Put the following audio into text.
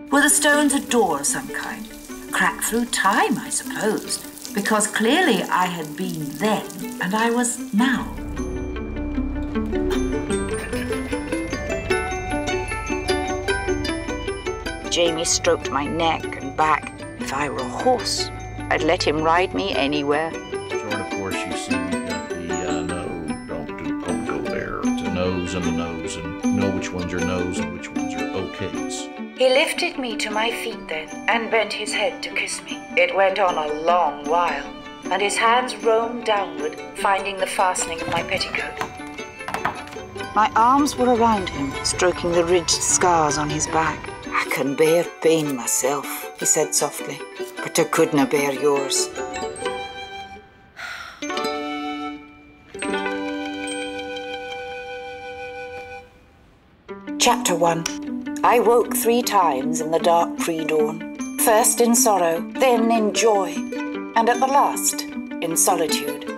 Were the stones a door of some kind? A crack through time, I supposed, because clearly I had been then and I was now. Jamie stroked my neck and back. If I were a horse, I'd let him ride me anywhere. Sort of course, you see, we've got the no, don't go there. It's a nose and a nose, and know which ones are no's and which ones are okays. He lifted me to my feet then and bent his head to kiss me. It went on a long while, and his hands roamed downward, finding the fastening of my petticoat. My arms were around him, stroking the ridged scars on his back. I can bear pain myself, he said softly, but I couldna bear yours. Chapter 1. I woke 3 times in the dark pre-dawn, first in sorrow, then in joy, and at the last in solitude.